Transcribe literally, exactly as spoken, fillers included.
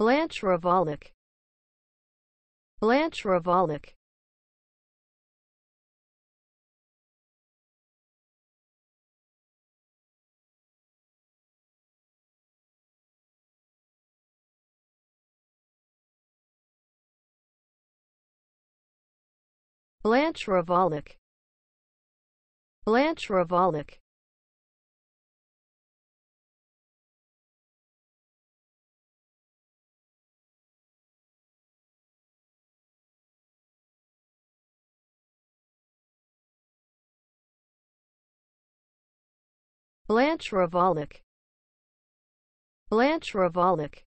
Blanche Ravalik. Blanche Ravalik. Blanche Ravalik. Blanche Ravalik. Blanche Ravalik. Blanche Ravalik.